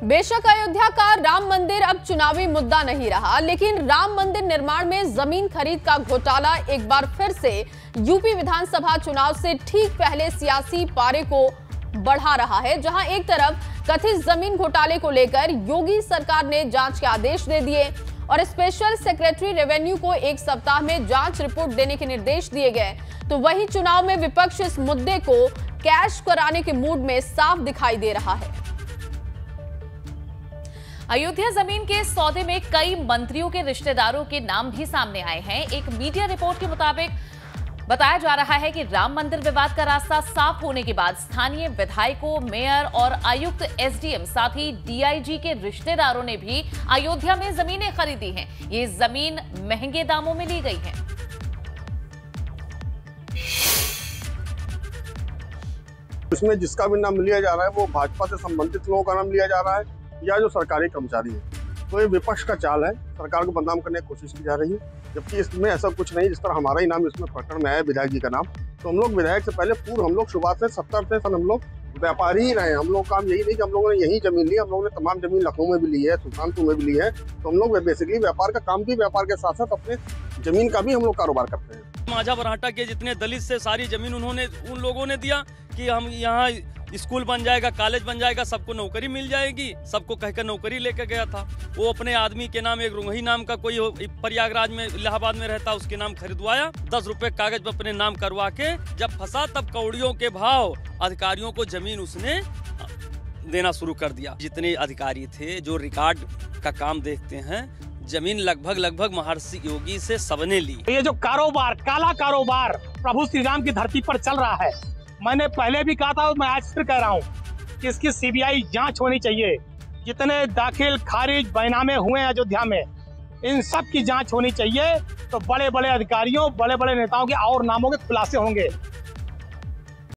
बेशक अयोध्या का राम मंदिर अब चुनावी मुद्दा नहीं रहा, लेकिन राम मंदिर निर्माण में जमीन खरीद का घोटाला एक बार फिर से यूपी विधानसभा चुनाव से ठीक पहले सियासी पारे को बढ़ा रहा है। जहां एक तरफ कथित जमीन घोटाले को लेकर योगी सरकार ने जांच के आदेश दे दिए और स्पेशल सेक्रेटरी रेवेन्यू को एक सप्ताह में जांच रिपोर्ट देने के निर्देश दिए गए, तो वहीं चुनाव में विपक्ष इस मुद्दे को कैश कराने के मूड में साफ दिखाई दे रहा है। अयोध्या जमीन के सौदे में कई मंत्रियों के रिश्तेदारों के नाम भी सामने आए हैं। एक मीडिया रिपोर्ट के मुताबिक बताया जा रहा है कि राम मंदिर विवाद का रास्ता साफ होने के बाद स्थानीय विधायकों, मेयर और आयुक्त, एसडीएम, साथ ही डीआईजी के रिश्तेदारों ने भी अयोध्या में जमीनें खरीदी हैं। ये जमीन महंगे दामों में ली गई है। इसमें जिसका भी नाम लिया जा रहा है वो भाजपा से संबंधित लोगों का नाम लिया जा रहा है या जो सरकारी कर्मचारी है। तो ये विपक्ष का चाल है, सरकार को बदनाम करने की कोशिश की जा रही है, जबकि इसमें ऐसा कुछ नहीं। जिस तरह हमारा ही नाम इसमें प्रकरण में आया विधायक जी का नाम, तो हम लोग विधायक से पहले पूर्व हम लोग शुरुआत से 70 से हम लोग व्यापारी ही रहे। हम लोग काम यही नहीं कि हम लोगों ने यही जमीन ली, हम लोगों ने तमाम जमीन लखनऊ में भी ली है, सुल्तानपुर में भी ली है। तो हम लोग बेसिकली व्यापार का काम भी, व्यापार के साथ साथ अपने जमीन का भी हम लोग कारोबार करते हैं। माझा बरहाटा के जितने दलित से सारी जमीन उन्होंने उन लोगों ने दिया कि हम यहाँ स्कूल बन जाएगा, कॉलेज बन जाएगा, सबको नौकरी मिल जाएगी, सबको कहकर नौकरी लेकर गया था। वो अपने आदमी के नाम, एक रुंगही नाम का कोई प्रयागराज में, इलाहाबाद में रहता, उसके नाम खरीदवाया। 10 रुपए कागज पर अपने नाम करवा के जब फंसा तब कौड़ियों के भाव अधिकारियों को जमीन उसने देना शुरू कर दिया। जितने अधिकारी थे जो रिकॉर्ड का काम देखते हैं, जमीन लगभग महर्षि योगी से सबने ली। ये जो कारोबार, काला कारोबार प्रभु श्री राम की धरती पर चल रहा है, मैंने पहले भी कहा था और मैं आज फिर कह रहा हूँ कि इसकी सीबीआई जांच होनी चाहिए। जितने दाखिल खारिज बैनामे हुए अयोध्या में, इन सब की जांच होनी चाहिए। तो बड़े बड़े अधिकारियों, बड़े बड़े नेताओं के और नामों के खुलासे होंगे।